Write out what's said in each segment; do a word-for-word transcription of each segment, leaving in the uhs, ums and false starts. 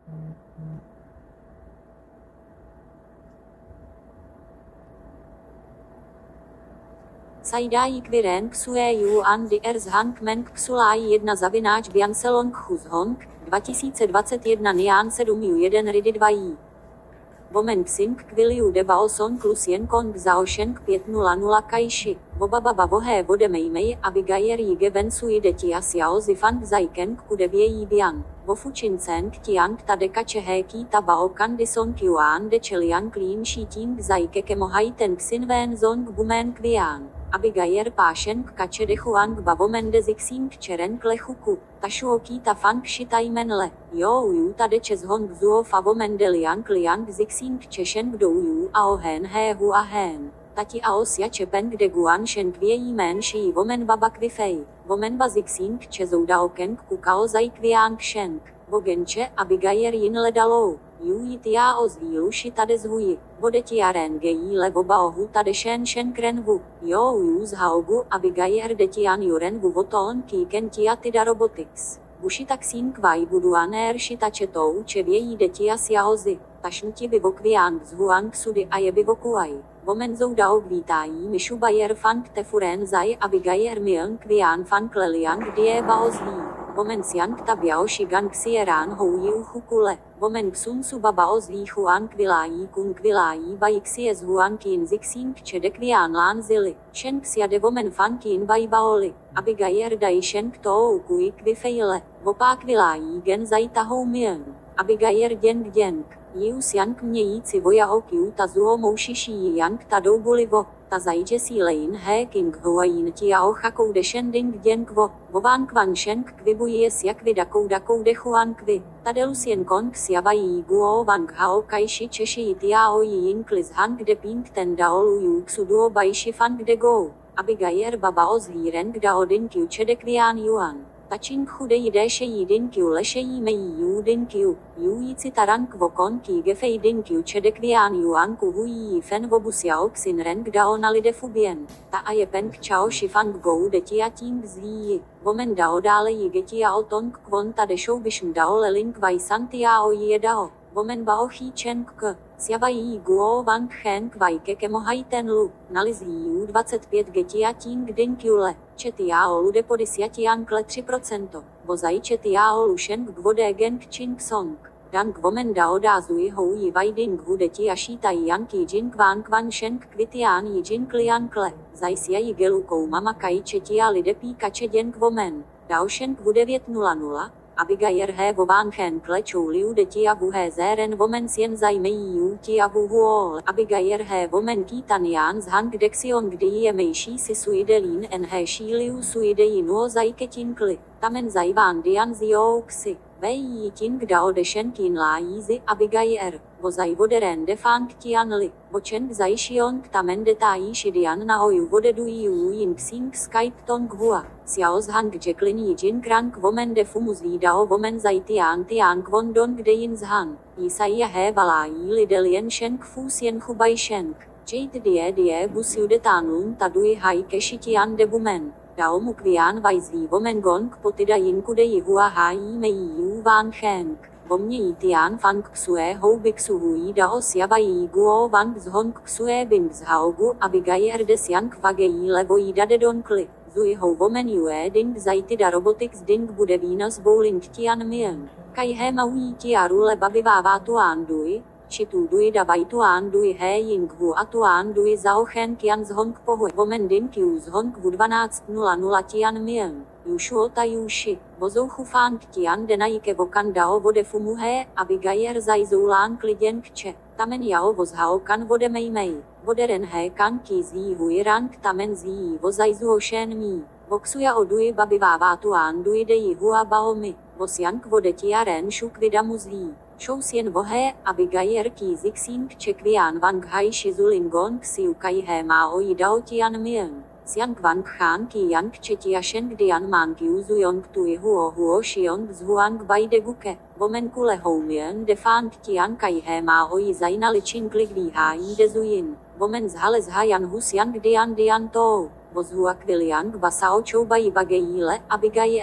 Saidai Kviren Ksue Yuan Di Ers Hank Menk Psulai jedna zavináč Biancelong Chus Hong dva tisíce dvacet jedna Nian sedm Ju jeden Ridi dva J. Vomen Xing Kviliu Debao Son Klus Yen Kong Zaosheng pět nula nula Kaishi, Vobaba Vohe Vode Meimei Abigayer Yige Vensui De Tia Xiao Zifang Zaikeng Kudevě Yi Bian, Vofuchin Ceng Tiang Tadeka Chehe Ki Tabao Kandison Kyuan De Chelian Klin Shiting Zaike Kemohai Ten Xin Ven Zong Bumen Kvian. Abigayer Pášen Kače Dechuang Bavomen De Zixing Čeren Klechuku, Tashuoki Tafang Shitai Menle, Jo Uyu Tade Čes Hong Zuo Favomen De Liang Liang Zixing Češen Kdo Uyu Ao Hen He Hua Hen, Tati Aos Ya Čepen Kde Guan Shen Kvějí Men Shi Vomen Baba Kvifej, Vomen Ba Zixing Čezou Dao Keng Kukao Zai Kviang Shenk, Vogenče Abigayer Yin Ledalou. Yu Yitia Ozvílu Shitade Zhuji, Vodetia Rengejí Levoba Ohu Tade Shen Shen Krenvu, Jo Yu Zhaogu Abigayer Detian Jurenvu Voton Kiken Tia Tida Robotics, Bushitaxin Kvai Buduaner Shitachetou Čevějí Detia Siaozi, Tašnuti Bivokviang Zhuang Sudy a Jebivokuai, Vomenzou Dao Vítají Mishu Bayer Fang Tefuren Zai Abigayer Mian Kvian Fang Leliang Die Baozví. Vomen Siang Tabiao Shigang Sieran Houji Uchukule, Vomen Xun Subaba Ozví Huang Kvilají Kun Kvilají Baixie z Huang Kin Zixing Čedek Vian Lan Zili, Shen Xiade Vomen Fan Kin Bai Baoli, Abigayer Dai Shen Ktou Kui Kvifejle, Vopá Kvilají Gen Zaitahou Mian, Abigayer Deng Deng, Jiu Siang Mějíci Voja Okiu Tazuo Moušiší Yang Tadou Bulivo, Ta Zajče Sílein He King Huayin Tiao Chakou De Shen Ding Deng Vo, Vován Kvan Sheng Kvibu Yes Jakvi Dakou Dakou De Huan Kvi, Tadelus Yen Kong Siavají Guo Wang Hao Kaishi Češi Tiao Yin Klis Hang De Ping Ten Daolu Yu Xuduo Baishi Fang De Go, Abigayer Baba Ozhíren Gda Odin Kiu Čedek Vian Yuan. Taching Chude Jidéše Jidin Kiu Leše Jimejí Judin Kiu, Jujíci Tarang Vokon Ki Gefej Din Kiu Čedek Vian Yuan Kuhují Fen Vobusiao Xin Reng Dao Nalide Fubien, Ta a je Peng Chao Shifang Gou Detia Ting Zví, Vomen Dao Dále Jigetia Otong Kwon Tadešou Bishn Dao Leling Vai Santiao Jie Dao, Vomen Bao Chi Cheng K, Siavají Guo Wang Chen Kvai Kekemohai Ten Lu, Nalizí Ju dvacet pět Getia Ting Din Kiule, Četiao Lude Podis Jatiang Kle tři procenta, Vozai Četiao Lušeng Gvode Geng Ching Song, Dang Vomen Dao Da Zui Hou Yi Vai Ding Vudeti Ashita Yang Ki Jing Kwan Kwan Sheng Kvitian Yi Jing Klian Kle, Zajsia Yi Gelu Kou Mama Kai Četia Lide Píka Čeděng Vomen, Dao Sheng Vu devět nula nula, Abigayer He Vován Chen Kle Chou Liu Detia Vu He Zeren Vomen Sien Zajmejí Yu Tia Vu Huol, Abigayer He Vomen Kitan Yan Zhang Dexion Kdy je Mejší Si Suidelin En He Shi Liu Suideji Nuo Zajketin Kli, Tamen Zajván Dian Zio Ksi, Vei Ting Dao De Shen Kin La Yizi Abigayer, Vozaj Voderen De Fang Tian Li, Vochen Zajšiong Tamen De Tají Shidian Nahoju Vodedu Yu Yin Xing Skype Tong Hua, Xiao Zhang Jacqueline Yi Jin Krang Vomen De Fumu Zvídao Vomen Zajtian Tian Kwon Don Kde Yin Zhan, Yisaiya He Valají Lidelien Sheng Fu Sien Hubai Sheng, Jade Die Die Bus Yudetan Lun Tadui Hai Keshitian De Bumen, Dao Mukvian Vai Zví Vomen Gong Potida Yin Kude Yihua Hai Meyi Yu Van Heng, Vomně Yitian Fang Ksue Hou Bixu Hui Dao Siavají Guo Wang Zhong Ksue Bing Zhaogu Abigayer De Siang Vagejí Levo Jida De Don Kli, Zui Hou Vomen Yue Ding Zajtida Robotics Ding Bude Venus Bowling Tian Mien, Kai He Maui Tia Rule Babi Vává Tuan Dui, Chitu Dui Davai Tuan Dui He Ying Hu a Tuan Dui Zhao Chen Kian Zhong Pohu Vomen Din Kiu Zhong Vu dvanáct nula nula Tian Mien, Yushuo Ta Yushi, Vozou Fang Tian Denajike Vokan Dao Vode Fumu He, Abigayer Zajzou Lán Klidien Kče, Tamen Yao Vozhao Kan Vode Mei Mei, Voderen He Kan Ki Zí Hui Rang Tamen Zí Vozajzuo Shen Mi, Voxuya Odui Babi Vává Tuan Dui De Yihua Baomi, Vosyank Vodetia Ren Shuk Vidamu Zví. Shou Sien Vohe, Abigayer Ki Zixing Čekvian Wang Hai Shizulin Gong Siu Kai He Mao Yidao Tian Mien, Siang Wang Khan Ki Yang Chetia Sheng Dian Man Kiu Zuyong Tui Huo Huo Shiong Zhuang Bai De Guke, Vomen Kule Hou Mien De Fang Tian Kai He Mao Yi Zaina Lichin Klik Vi Hai De Zuyin, Vomen Zhale Zhayan Hu Siang Dian Dian Tou, Vozhua Kviliang Basao Chou Bai Bagejíle, Abigayer,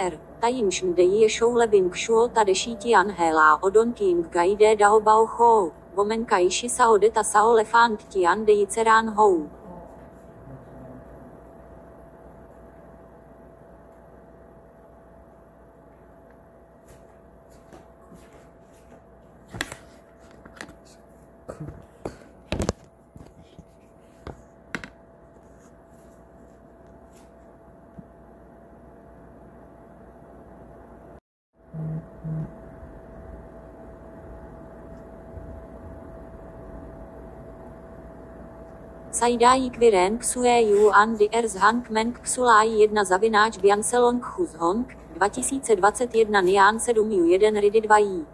ta jimš mdejí je šoule bing šuo ta dešítian hela odon king gaide dao bao ho, vomen kaiši sao deta sao lefant tian deji cerán hou. Saidai Kviren Ksue Yu An Di Ers Hank Meng Ksulai jedna zavináč Biancelong Chuzhong dva tisíce dvacet jedna Nian sedm Yu jeden Ridi dva J.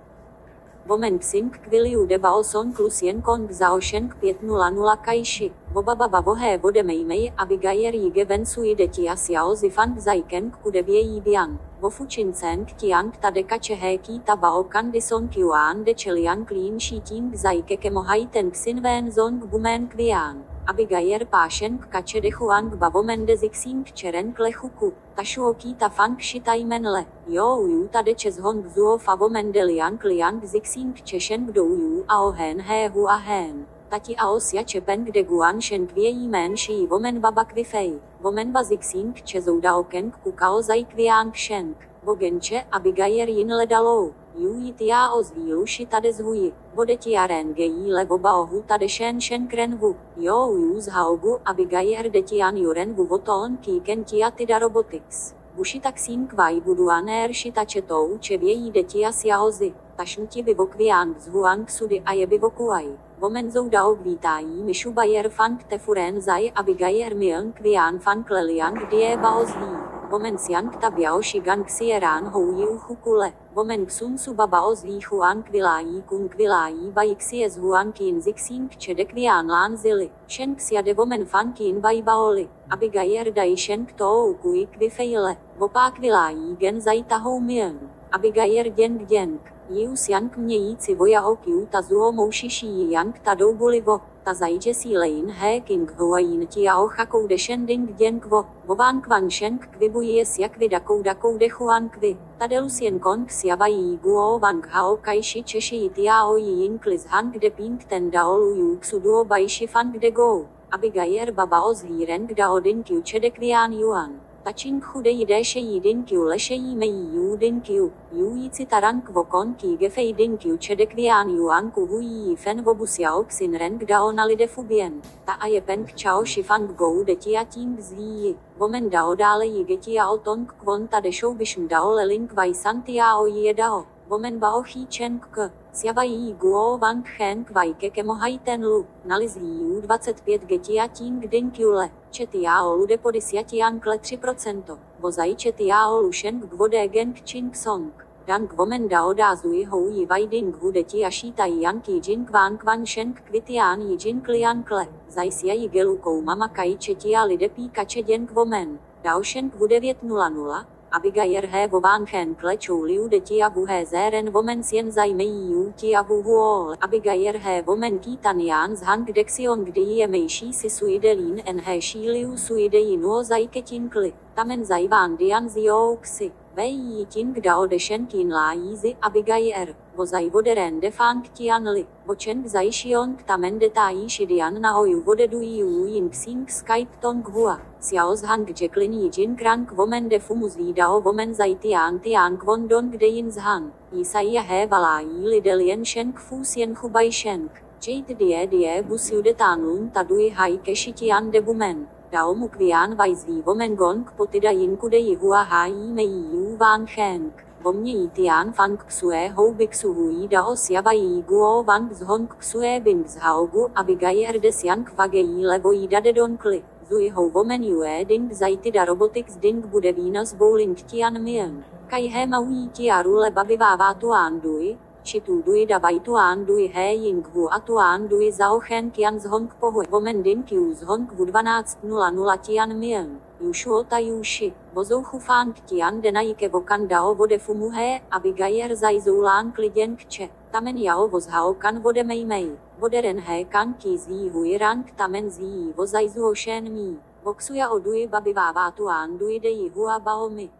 Vomen Xing Kviliu Debao Son Klus Yen Kong Zao Sheng pět nula nula Kaishi, Vobaba Vohe Vode Meimei Abigayer Yige Vensui De Tia Xiao Zifang Zaikeng Kudebie Yi Bian, Vofuchin Ceng Tiang Tadeka Chehe Ki Tabao Kandison Kyuan De Cheliang Klin Shiting Zaike Kemohai Ten Xin Ven Zong Bumen Kvian. Abigayer Pášen Kače Dechuang Bavomen de Zixing Čeren Klechuku, Tashuoki Tafang Shitaimenle, Jo Yu Tade Čezhong Zuo Favomen de Liang Liang Zixing Češen Gdou Yu Ao Hen He Hu A Hen, Tati Aos Ya Čepen Kde Guan Shen Kvějí Men Shi Vomen Baba Kvifej, Vomen Ba Zixing Čezou Dao Keng Kukao Zai Kviang Shenk, Vogenče Abigayer Yin Ledalou. Yu Yitia Ozvílu Shitade Zhuji, Vodetia Rengejí Levoba Ohu Tade Shen Shen Krenvu, Jo Yu Zhaogu Abigayer Detian Jurenvu Voton Kiken Tiatida Robotics, Bushitaxin Kvai Buduaner Shitachetou Čevějí Detia Siaozi, Tašnuti Bivokviang Zhuang Sudy a Jebivokuai, Vomenzou Dao Vítají Mishu Bayer Fang Tefuren Zai Abigayer Mian Kvian Fang Leliang Die Baozví. Vomen Siang Tabiao Shigang Xieran Houji Uchukule, Vomen Xun Subaba Ozví Huang Kvilají Kung Kvilají Bai Xies Huang Kin Zixing Čede Kvian Lan Zili, Shen Xiade Vomen Fan Kin Bai Baoli, Abigayer Dai Shen Tou Kui Kvifejle, Vopá Kvilají Gen Zaita Hou Mian, Abigayer Deng Deng, Jiu Siang Mějíci Voja Okiu Ta Zuo Moušiší Yang Tadou Bulivo, Ta Zajče Silein He King Huayin Tiao Chakou De Shen Ding Deng Vo, Vován Kvan Sheng Kvibu Jes Jak Vidakou Dakou De Huan Kvi, Tadelus Yen Kong Siavají Guo Wang Hao Kaishi Češi Tiao Yin Klis Hang De Ping Ten Daolu Yu Xuduo Baishi Fang De Go, Abigayer Baba Ozvíren Gdao Din Kiu Čede Kvian Yuan. Taching Chude Jidéše Jidin Kiu Leše Jímejí Yu Din Kiu, Yu Jici Tarank Vokon Ki Gefej Din Kiu Čede Kvian Yuan Kuhují Fen Vobusiao Xin Reng Dao Nalide Fubien, Ta a je Peng Chao Shifang Gou Detia Ting Zví, Vomen Dao Dále Jigetia Otong Kwon Ta Dešou Bishm Dao Leling Vai Santiao Jie Dao, Vomen Bao Chi Cheng K, Siavají Guo Wang Chen Kvai Ke Kemohai Ten Lu, Nalizví Yu dvacet pět Getia Ting Din Kiule, Četiao Lude Podisiatian Kle tři procenta, Vozai Četiao Lusheng Gvode Geng Ching Song, Dang Vomen Dao Da Zui Hou Yi Vai Ding Vudeti Ashita Yang Ki Jin Kwan Kwan Sheng Kvitian Yijin Klian Kle, Zai Siaji Gelu Kou Mama Kai Četia Lide Píka Čeděnk Vomen, Dao Sheng Vu devět nula nula, Abigayer He Vován Chen Kle Chou Liu Detia Vu He Zeren Vomen Sien Zai Mei Yu Tia Vu Huol, Abigayer He Vomen Kitan Yan Zhang Dexion Kdy je Meishi Si Suide Lin En He Shi Liu Suide Yinuo Zai Ketin Kli, Tamen Zai Van Dian Zio Xi, Wei Yi Ting Dao De Shen Kin La Yizi Abigayer, Vozai Voderen De Fang Tian Li, Vochen Zai Shion Tamen De Tai Shidian Na Oyu Vode Du Yu Yin Xing Skype Tong Hua, Xiao Zhang Jacqueline Yijin Krank Vomen De Fumu Zvídao Vomen Zai Tian Tian Kwon Don Kde Yin Zhan, Yisai He Vala Yi Lidel Yen Sheng Fu Sien Hubai Sheng, Jade Die Die Bus Yude Tanun Tadui Hai Keshitian De Bumen, Dao Mu Kvian Vai Zví Vomen Gong Potida Yin Kude Yihua Hai Mei Yu Van Heng, Vomě Yitian Fang Ksue Hou Bixu Hui Dao Siavají Guo Wang Zhong Ksue Bing Zhaogu Abigayer De Siang Vagejí Levo Jida De Don Kli, Zui Hou Vomen Yue Ding Zaitida Robotics Ding Bude Venus Bowling Tian Mien, Kai He Maui Tia Rule Babivává Tuan Dui, Chitu Dui Davai Tuan Dui He Ying Vu a Tuan Dui Zhao Chen Kian Zhong Pohu Vomen Din Kiu Zhong Vu dvanáct nula nula Tian Mien, Yushuo Ta Yushi, Vozou Fang Tian Denajike Vokan Dao Vode Fumu He, Abigayer Zai Zoulán Klidien Kče, Tamen Yao Voz Hao Kan Vode Mei Mei, Vode Ren He Kan Ki Zí Hui Rang Tamen Zí Vozai Zuo Shen Mi, Voxuya Odui Babivává Tuan Dui De Yihua Baomi,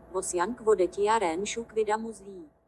Vos Jank vodeti a ren šuk vida muzví.